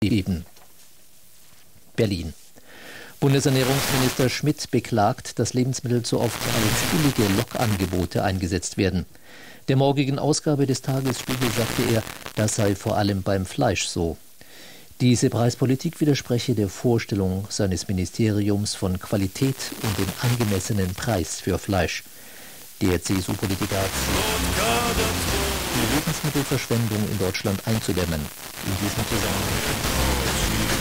geben. Berlin. Bundesernährungsminister Schmidt beklagt, dass Lebensmittel zu oft als billige Lockangebote eingesetzt werden. Der morgigen Ausgabe des Tagesspiegel sagte er, das sei vor allem beim Fleisch so. Diese Preispolitik widerspreche der Vorstellung seines Ministeriums von Qualität und dem angemessenen Preis für Fleisch. Der CSU-Politiker hat die Lebensmittelverschwendung in Deutschland einzudämmen. In diesem Zusammenhang